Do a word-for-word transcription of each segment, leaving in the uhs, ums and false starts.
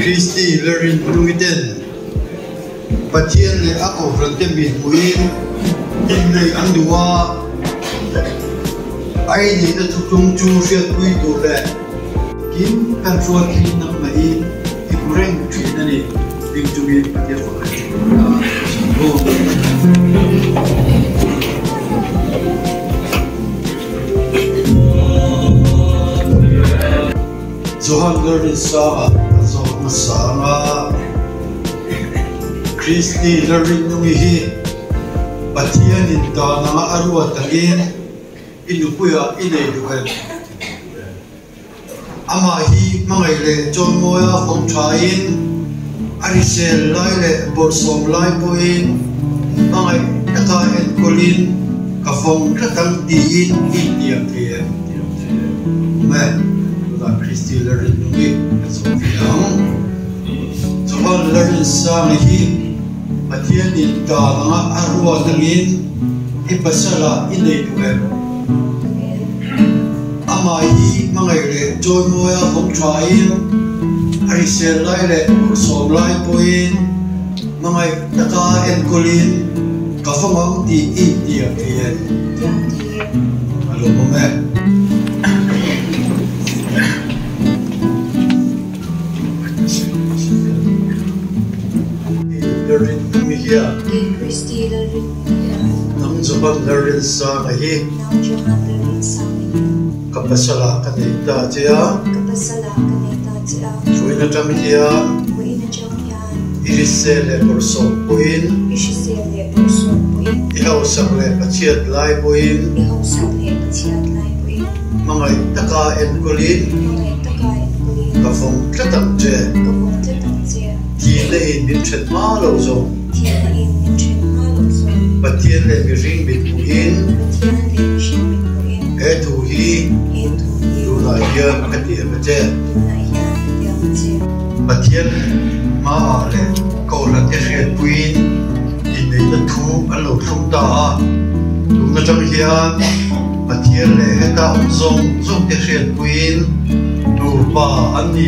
Christi lerin luiten pathian le ako frante min muin in nei andua ai ni na thutung chu riat pui tu le kim kan ruwa ki na mai i kureng thin na ni ding chu min pathian fa ho Johan lerin sa so masanga Christi lerin numihi pathian in ta na arwa tangin inupuya inei dukan ama hi mangai le chon moya khom thain arisel lai le borsom lai poin mangai taka en kolin ka phong ratang ti in indiam the me la Christi lerin numi so fiang Johan lerin sa hi pathian in ta na arwa tangin ipasala inei dukan Amahi mangai le joy moya khom thain arisel lai le borsom lai poin mangai taka en kolin ka phong ti indiam the alo me lerin mi here Christi lerin nam Johan lerin sa hi nam Johan lerin sa kapasala kanita chia kapasala kanita chia suina tamia suina tamia irisele borso puin irisele borso puin ihau sagle pachiat lai puin ihau sagle pachiat lai puin mangai taka en kolin mangai taka en kolin ka phong tlatam che ka phong tlatam che ti le in bin chet ma lo zo ti le in bin chet ma lo zo patien le mi ring bit puin patien le mi ring bit puin e tu hi Luna hiya makati amaje pathian ma le ko la te riat puin in nei ta thu alo thum ta luna chang hiya pathian le heta zong zong te riat puin tu pa ani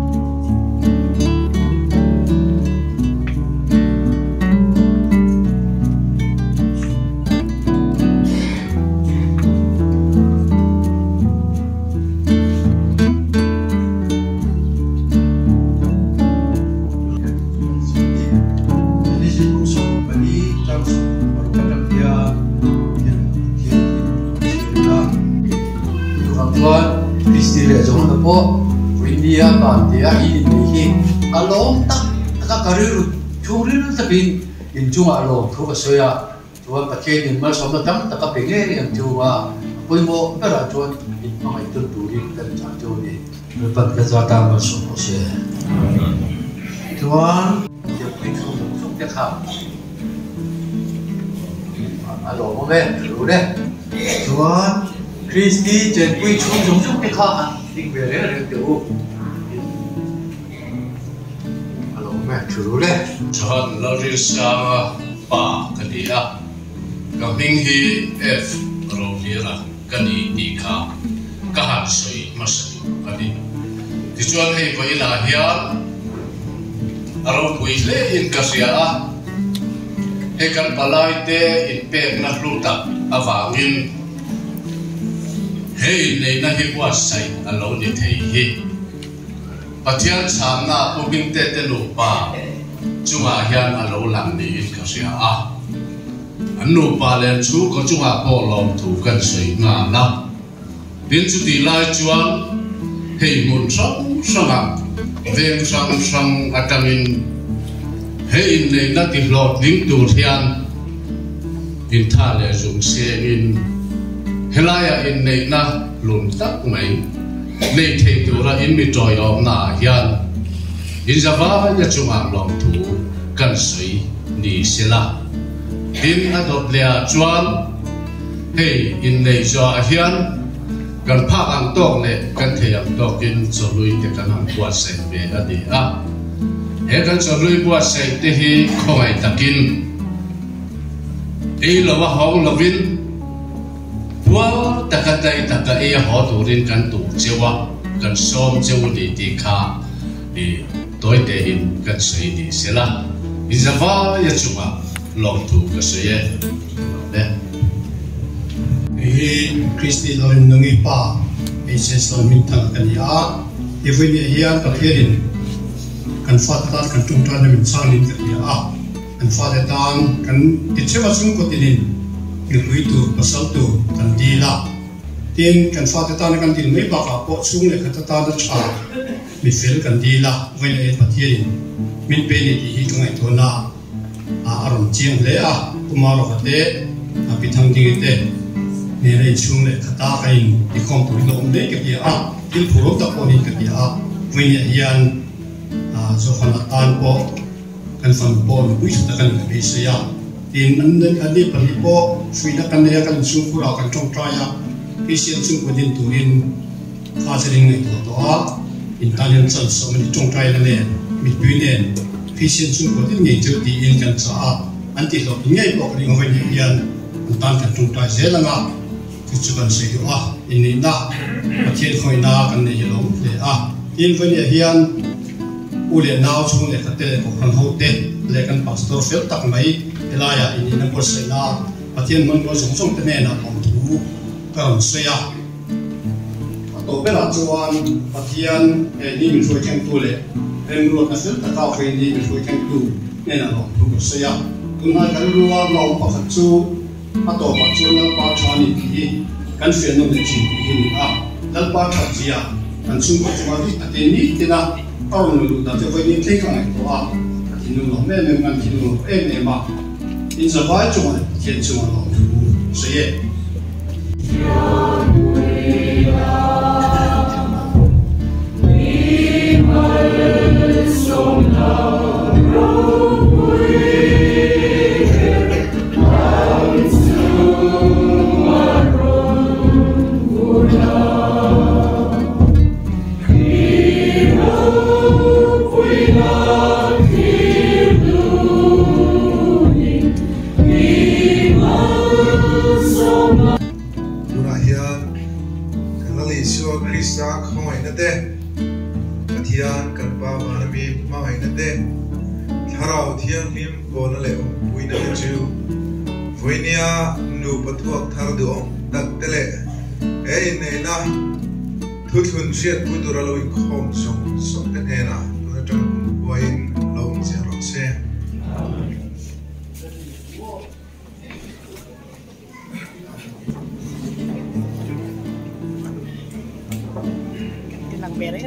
Christi le jong na po India ba dia i ni hi along tak ka kariru churiru tabin in chunga lo thu ka soya chuan pathian in mal som na tam ta ka penge ni ang chuwa poimo pera chuan in mangai tur turin kan cha chu ni pat ka cha ta ma so ko se chuan ya pui chu chu te kha alo mo me ru le chuan Christi chen pui chung chung chung te kha ding ve le le te u alo me chu le Johan lerin sa pa kadia ka ming hi f ro lira kani ti kha ka han soi masai adi ti chuan hei ko ila hian aro pui le in ka sia a he kan palai te in pe na hluta awangin hei nei na hi wa sai alo ni thei hi pathian samna puging te te lu pa chunga hian alo lang ni in ka sia a anu pa le chu ko chunga po lom thu kan sei nga na tin chu ti lai chuan hei mun sang sanga veng sang sang atangin hei nei na ti hlot ning tur hian in tha le jung se in helaya in nei na lun tak mai nei thei tura in mi troi om na hian in java ya chunga lom thu kan sei ni sela tin adop lea chuan hei in nei jo a hian kan pha ang tok le kan thei ang tok in cholui te kan ang kwa se be adi a he kan cholui kwa se te hi khongai takin ei lawa hong lovin Wah, tak kata tak ia hot urin kan tu cewa kan som cewa di tika di tối tệ hình cất sấy đi sẽ là in ra va ya chunga lòng thu cất sấy đấy hi Christi lo in ngi pa e se so min ta kan ya e voi ni hian ka khirin kan fa ta kan tung ta na min sang lin ka ya kan fa ta tan kan ti chewa chung ko tilin ni pui tu pasal tu kan di la tin kan fa ta tan kan til mai ba ka po chung le ka ta ta da cha mi fel kan di la voi ni e pathirin min pe ni hi tu ngai to na a aron chiang le a kumaro ka te a pi thang ding te nên là chung lại khata cái đi không tụi nó đấy cái gì à cái phù hợp tập ổn cái gì à vì vậy hiện à do phần là tan bộ cái phần bộ là quý sự cái cái gì à thì anh nên anh đi phần bộ suy ra cái này cái chung củaเราcái trong trai à cái sự chung của điện tụi nên khá sẽ đình này tụi đó Italian sản xuất mình trong trai là nè mình tuy nên cái sự chung của điện này chưa đi in cái sao anh thì lo ngay bộ cái người này hiện anh tan cái trong trai dễ lắm à chú cần sử dụng à, in na, mà thiên khôi na cần này lâu để à, in vấn đề hiện, u lệ nào chung lệ khát lệ của con hậu tết, lệ cần pastor phép tắc mấy, là ya in na bớt say na, mà thiên mình có dùng trong thế này là phòng thủ, cần say à, tổ bé là chuan, mà thiên đi mình phơi chân tu lệ, em luôn cái phép tắc cao phơi đi mình phơi chân tu, nên là phòng thủ say à, chúng ta cần luôn lòng phát chu a to pa chu na pa chani thi kan fe no le chi hi ni a dal pa tha chi a kan chung ko chu ma ti ate ni te na pa no lu da te voi ni te ka ngai to a ti no lo me me man ti no e me ma in za vai chu ma ti chu ma lo so ye Thian kan pa ma mi ma hai na te tharau thiang him ko na le pui na chu voinia nu pathuak thar do tak tele e nei na thu thun siat pu dur lo in khom song song te ne na na tang wain long se ro se Lang beret.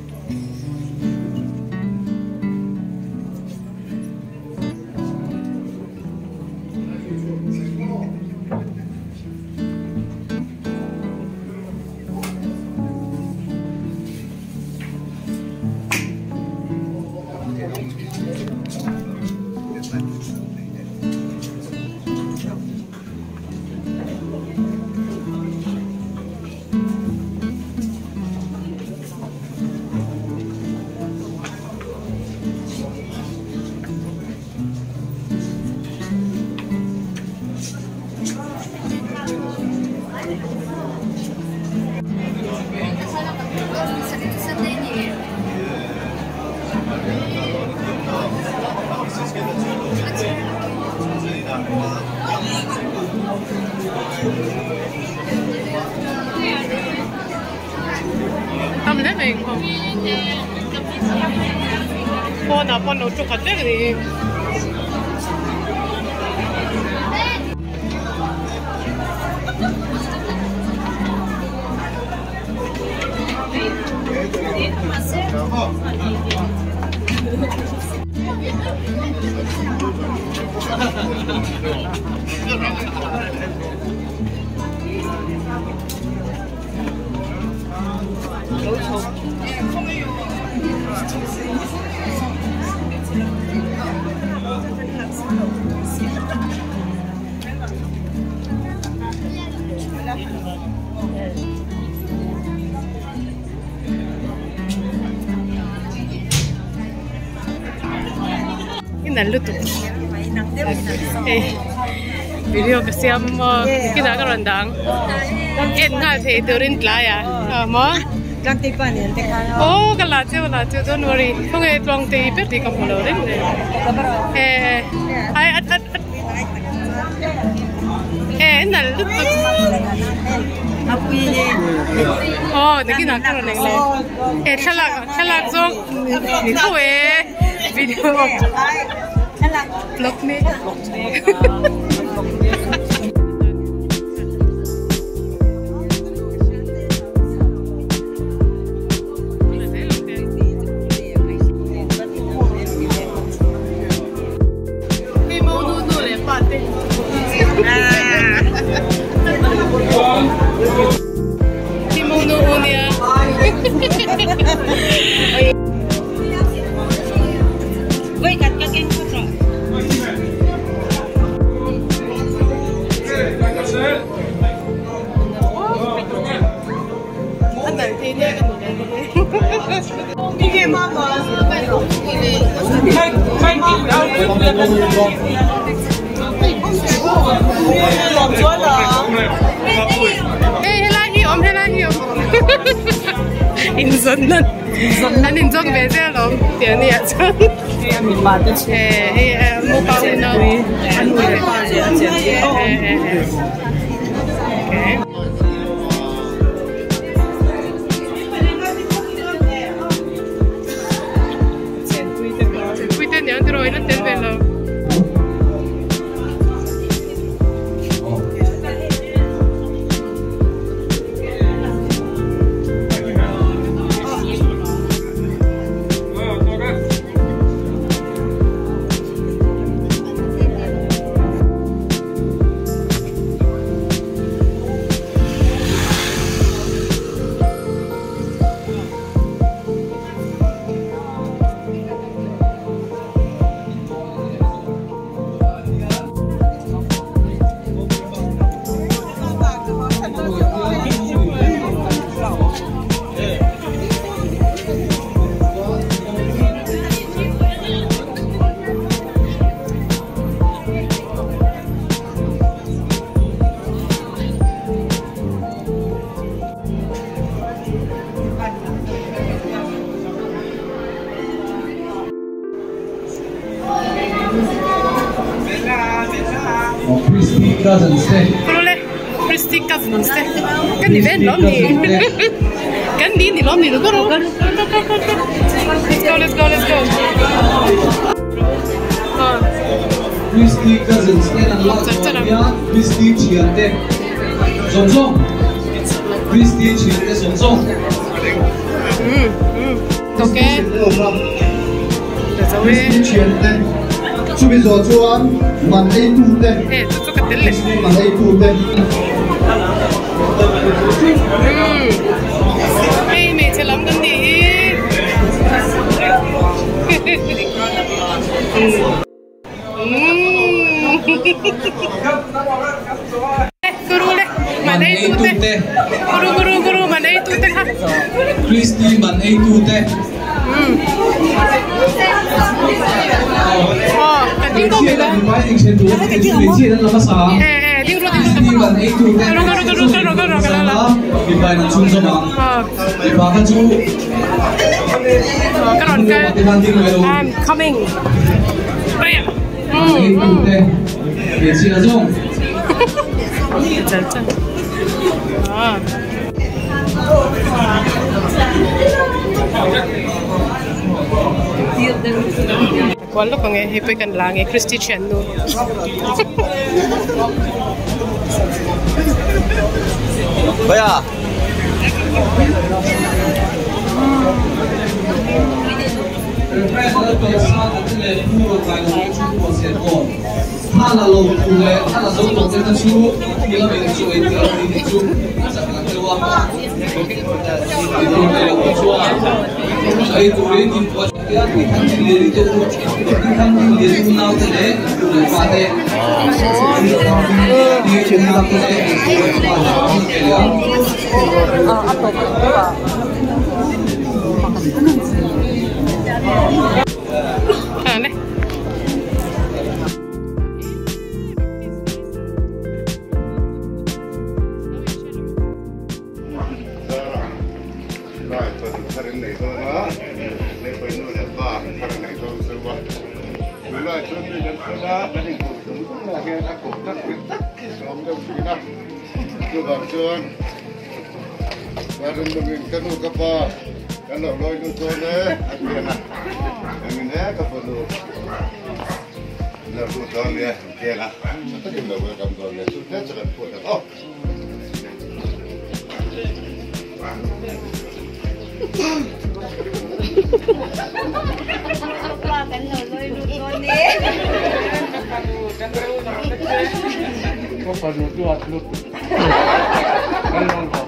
Không đấy mình không. Con nào con nấu chục hạt đấy thì. Ini lutu. Eh, video kasi am kita kan rendang. Kan nggak sih turun lah ya, mo. รักที่ป่านเนี่ยแต่ข้างโอ้กันละเจ้าละเจ้า don't worry พวกเอตรงตีเป็ดตีกับพวกเราเลยเออไอ้อัดอัดเออนั่นลึกตึกอาปุยเนี่ยโอ้เด็กกินหนักกันเลยเออฉลาดฉลาดจงนี่เขาเอวิดีโอล็อกนี่inzonan an inzog be ze lo tian ni a chang e mi ba de che e mo pa we no an we pa je a che okay circuito ne andro ina tel velo Cousins te. Prole, Christy Cousins te. Kan ni ven lom ni. Kan ni ni lom ni lo goro. Let's go, let's go, let's go. Christy Cousins te na la ya. Christy Chian te. Song song. Christy Chian te song song. Hmm. Hmm. Okay. Christy Chian te. Chú bây giờ chú ăn mặn ấy tu đây. Ê, chú chú cái tên này. Mặn ấy tu đây. Ê, mẹ chỉ làm cái gì? Guru đây, mặn ấy tu đây. Guru guru guru mặn ấy tu đây ha. Christy mặn ấy tu đây. Ờ, cái tiếng có gì đó? Cái tiếng đó là sao? Ê, ê, tiếng rồi tiếng Christy mặn ấy tu đây. Guru guru guru guru guru guru guru. Bị bài nó chung cho mà. Ờ. Bị bà cái chú. Cái đoạn cái. I'm coming. Đây à. Mặn ấy tu đây. Bị chị là dùng. Chân chân. À. Walo kang eh hipoy kan lang eh Christy Chen no. Baya. Tha là lồng phù lệ, tha là dấu tổng trên thân chú, thì là mình chú ấy thì là mình chú, chẳng là kêu à, thì đây là của chú à, ấy chú ấy nhìn qua cái thì thằng chị liền đi tu, cái thằng chị liền tu nào thế đấy, rồi qua đây, đi trên năm cái đấy, rồi qua là không thể là, à áp lực quá. À này. Rồi, xuân đi đến xuân đó, cái này cũng đúng là cái ác cổ tắc cái tắc cái xóm trong khi đó. Chưa vào xuân. Và đừng đừng cái nụ cà phê, cái lẩu lôi nụ xuân đấy, ăn tiền à. Mình đấy cà phê nụ. Lẩu nụ xuân đấy, tiền à. Tất nhiên là vừa cầm rồi này, xuân Tết sẽ là phụ được. Ô. Qua cái lẩu lôi nụ xuân đi. Có phần nụ chuột nụ. Cái lẩu